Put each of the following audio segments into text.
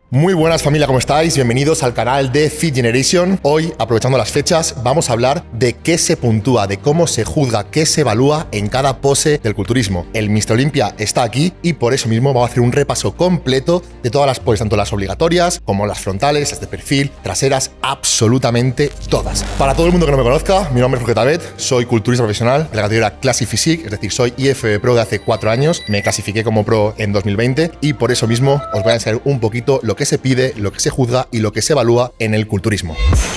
Muy buenas familia, ¿cómo estáis? Bienvenidos al canal de Fit Generation. Hoy, aprovechando las fechas, vamos a hablar de qué se puntúa, de cómo se juzga, qué se evalúa en cada pose del culturismo. El Mr. Olympia está aquí y por eso mismo vamos a hacer un repaso completo de todas las poses, tanto las obligatorias como las frontales, las de perfil, traseras, absolutamente todas. Para todo el mundo que no me conozca, mi nombre es Jorge Tabet, soy culturista profesional de la categoría Classic Physique, es decir, soy IFBB Pro de hace 4 años, me clasifiqué como Pro en 2020 y por eso mismo os voy a enseñar un poquito lo que se pide, lo que se juzga y lo que se evalúa en el culturismo.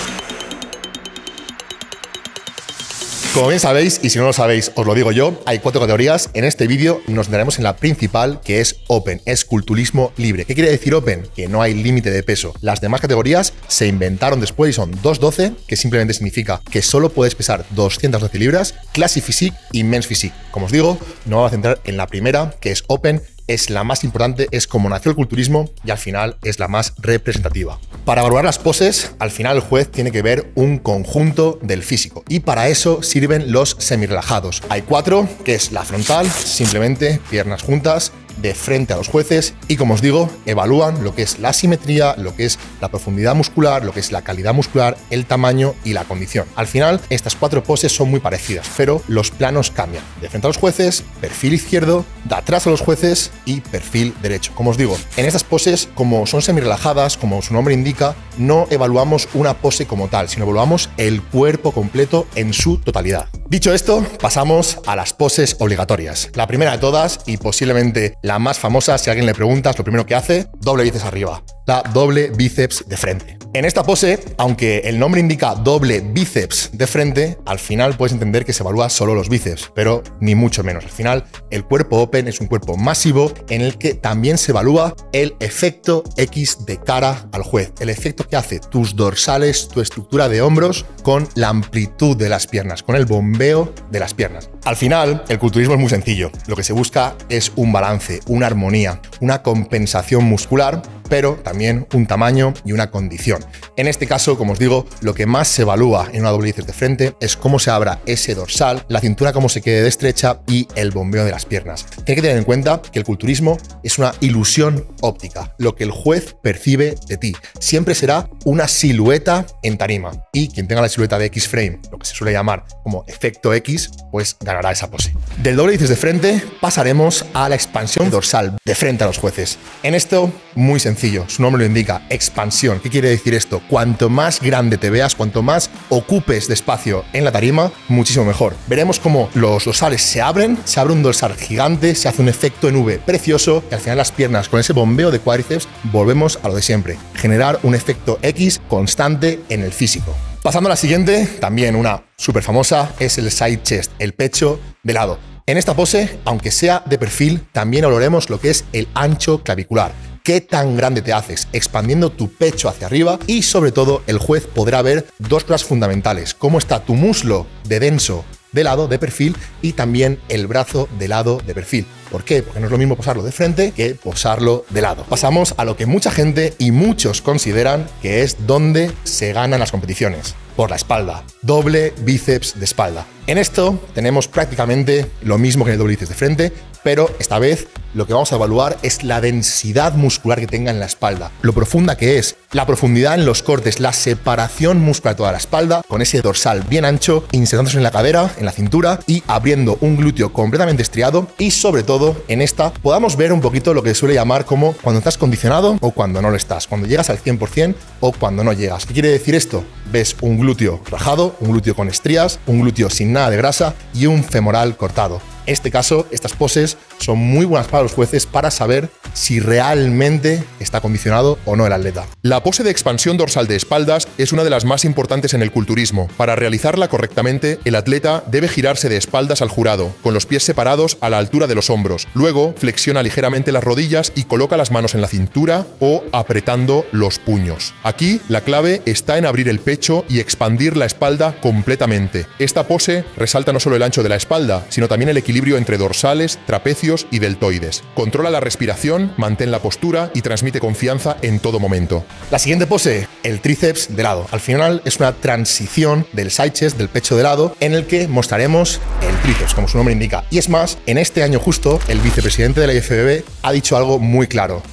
Como bien sabéis, y si no lo sabéis, os lo digo yo, hay 4 categorías. En este vídeo nos centraremos en la principal, que es Open, es culturismo libre. ¿Qué quiere decir Open? Que no hay límite de peso. Las demás categorías se inventaron después y son 212, que simplemente significa que solo puedes pesar 212 libras, Classic Physique y Men's Physique. Como os digo, nos vamos a centrar en la primera, que es Open. Es la más importante, es como nació el culturismo y al final es la más representativa. Para evaluar las poses, al final el juez tiene que ver un conjunto del físico y para eso sirven los semirrelajados. Hay 4, que es la frontal, simplemente piernas juntas, de frente a los jueces y, como os digo, evalúan lo que es la simetría, lo que es la profundidad muscular, lo que es la calidad muscular, el tamaño y la condición. Al final, estas 4 poses son muy parecidas, pero los planos cambian. De frente a los jueces, perfil izquierdo, de atrás a los jueces y perfil derecho. Como os digo, en estas poses, como son semirrelajadas, como su nombre indica, no evaluamos una pose como tal, sino evaluamos el cuerpo completo en su totalidad. Dicho esto, pasamos a las poses obligatorias. La primera de todas y posiblemente la más famosa, si a alguien le preguntas, lo primero que hace, doble bíceps arriba, la doble bíceps de frente. En esta pose, aunque el nombre indica doble bíceps de frente, al final puedes entender que se evalúa solo los bíceps, pero ni mucho menos. Al final, el cuerpo Open es un cuerpo masivo en el que también se evalúa el efecto X de cara al juez, el efecto que hace tus dorsales, tu estructura de hombros con la amplitud de las piernas, con el bombeo de las piernas. Al final, el culturismo es muy sencillo. Lo que se busca es un balance, una armonía, una compensación muscular, pero también un tamaño y una condición. En este caso, como os digo, lo que más se evalúa en una doble bíceps de frente es cómo se abra ese dorsal, la cintura cómo se quede de estrecha y el bombeo de las piernas. Tienes que tener en cuenta que el culturismo es una ilusión óptica. Lo que el juez percibe de ti siempre será una silueta en tarima y quien tenga la silueta de X-frame, lo que se suele llamar como efecto X, pues ganará esa pose. Del doble bíceps de frente pasaremos a la expansión dorsal de frente a los jueces. En esto, muy sencillo, su nombre lo indica, expansión. ¿Qué quiere decir esto? Cuanto más grande te veas, cuanto más ocupes de espacio en la tarima, muchísimo mejor. Veremos cómo los dorsales se abre un dorsal gigante, se hace un efecto en V precioso y al final las piernas con ese bombeo de cuádriceps volvemos a lo de siempre, generar un efecto X constante en el físico. Pasando a la siguiente, también una súper famosa, es el side chest, el pecho de lado. En esta pose, aunque sea de perfil, también valoraremos lo que es el ancho clavicular. ¿Qué tan grande te haces? Expandiendo tu pecho hacia arriba y sobre todo el juez podrá ver 2 cosas fundamentales. Cómo está tu muslo de denso de lado, de perfil, y también el brazo de lado de perfil. ¿Por qué? Porque no es lo mismo posarlo de frente que posarlo de lado. Pasamos a lo que mucha gente y muchos consideran que es donde se ganan las competiciones. Por la espalda. Doble bíceps de espalda. En esto tenemos prácticamente lo mismo que en el doble bíceps de frente, pero esta vez lo que vamos a evaluar es la densidad muscular que tenga en la espalda, lo profunda que es, la profundidad en los cortes, la separación muscular de toda la espalda, con ese dorsal bien ancho, insertándose en la cadera, en la cintura y abriendo un glúteo completamente estriado y sobre todo en esta podamos ver un poquito lo que se suele llamar como cuando estás condicionado o cuando no lo estás, cuando llegas al 100% o cuando no llegas. ¿Qué quiere decir esto? Ves un glúteo rajado, un glúteo con estrías, un glúteo sin nada de grasa y un femoral cortado. En este caso, estas poses son muy buenas para los jueces para saber si realmente está condicionado o no el atleta. La pose de expansión dorsal de espaldas es una de las más importantes en el culturismo. Para realizarla correctamente, el atleta debe girarse de espaldas al jurado, con los pies separados a la altura de los hombros. Luego, flexiona ligeramente las rodillas y coloca las manos en la cintura o apretando los puños. Aquí, la clave está en abrir el pecho y expandir la espalda completamente. Esta pose resalta no solo el ancho de la espalda, sino también el equilibrio entre dorsales, trapecios y deltoides. Controla la respiración, mantén la postura y transmite confianza en todo momento. La siguiente pose, el tríceps de lado. Al final es una transición del side chest, del pecho de lado, en el que mostraremos el tríceps, como su nombre indica. Y es más, en este año justo, el vicepresidente de la IFBB ha dicho algo muy claro.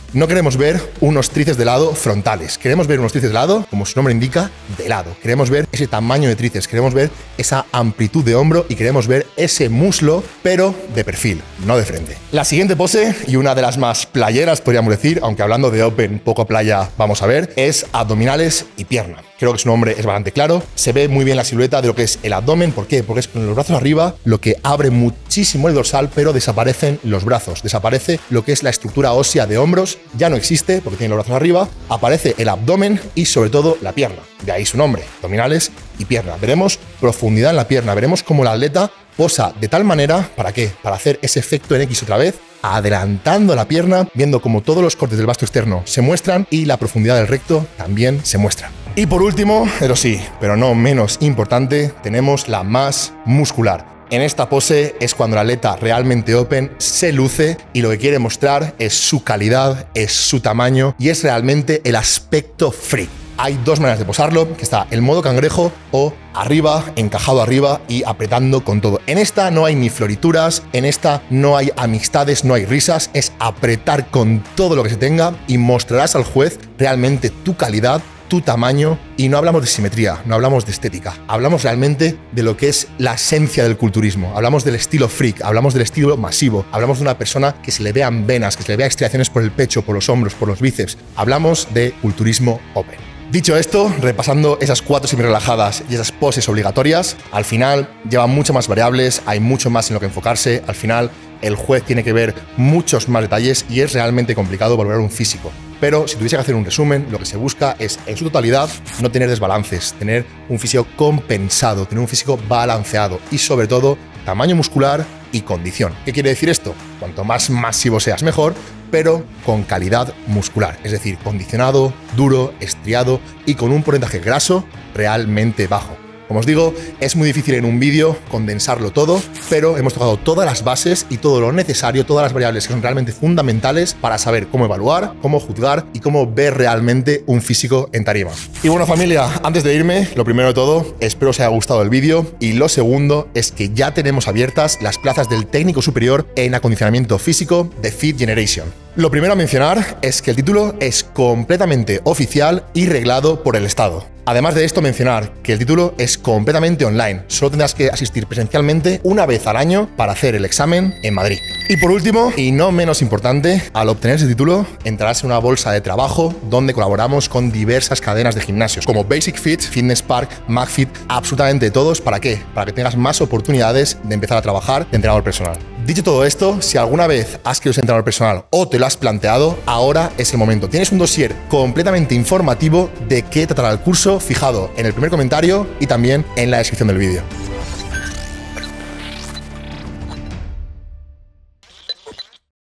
No queremos ver unos tríceps de lado frontales, queremos ver unos tríceps de lado, como su nombre indica, de lado. Queremos ver ese tamaño de tríceps, queremos ver esa amplitud de hombro y queremos ver ese muslo, pero de perfil, no de frente. La siguiente pose, y una de las más playeras podríamos decir, aunque hablando de open, poco playa vamos a ver, es abdominales y pierna. Creo que su nombre es bastante claro. Se ve muy bien la silueta de lo que es el abdomen. ¿Por qué? Porque es con los brazos arriba lo que abre muchísimo el dorsal, pero desaparecen los brazos. Desaparece lo que es la estructura ósea de hombros. Ya no existe porque tiene los brazos arriba. Aparece el abdomen y sobre todo la pierna. De ahí su nombre, abdominales y pierna. Veremos profundidad en la pierna. Veremos cómo la atleta posa de tal manera, ¿para qué? Para hacer ese efecto en X otra vez, adelantando la pierna, viendo cómo todos los cortes del vasto externo se muestran y la profundidad del recto también se muestra. Y por último, pero no menos importante, tenemos la más muscular. En esta pose es cuando la atleta realmente open se luce y lo que quiere mostrar es su calidad, es su tamaño y es realmente el aspecto freak. Hay dos maneras de posarlo, que está el modo cangrejo o arriba, encajado arriba y apretando con todo. En esta no hay ni florituras, en esta no hay amistades, no hay risas, es apretar con todo lo que se tenga y mostrarás al juez realmente tu calidad, tu tamaño, y no hablamos de simetría, no hablamos de estética, hablamos realmente de lo que es la esencia del culturismo, hablamos del estilo freak, hablamos del estilo masivo, hablamos de una persona que se le vean venas, que se le vean estriaciones por el pecho, por los hombros, por los bíceps, hablamos de culturismo open. Dicho esto, repasando esas 4 semirrelajadas y esas poses obligatorias, al final llevan mucho más variables, hay mucho más en lo que enfocarse, al final el juez tiene que ver muchos más detalles y es realmente complicado valorar un físico. Pero si tuviese que hacer un resumen, lo que se busca es, en su totalidad, no tener desbalances, tener un físico compensado, tener un físico balanceado y, sobre todo, tamaño muscular y condición. ¿Qué quiere decir esto? Cuanto más masivo seas, mejor, pero con calidad muscular, es decir, condicionado, duro, estriado y con un porcentaje graso realmente bajo. Como os digo, es muy difícil en un vídeo condensarlo todo, pero hemos tocado todas las bases y todo lo necesario, todas las variables que son realmente fundamentales para saber cómo evaluar, cómo juzgar y cómo ver realmente un físico en tarima. Y bueno, familia, antes de irme, lo primero de todo, espero os haya gustado el vídeo, y lo segundo es que ya tenemos abiertas las plazas del técnico superior en acondicionamiento físico de Fit Generation. Lo primero a mencionar es que el título es completamente oficial y reglado por el Estado. Además de esto, mencionar que el título es completamente online. Solo tendrás que asistir presencialmente una vez al año para hacer el examen en Madrid. Y por último, y no menos importante, al obtener ese título entrarás en una bolsa de trabajo donde colaboramos con diversas cadenas de gimnasios como Basic Fit, Fitness Park, McFit, absolutamente todos. ¿Para qué? Para que tengas más oportunidades de empezar a trabajar de entrenador personal. Dicho todo esto, si alguna vez has querido ser entrenador personal o te lo has planteado, ahora es el momento. Tienes un dossier completamente informativo de qué tratará el curso, fijado en el primer comentario y también en la descripción del vídeo.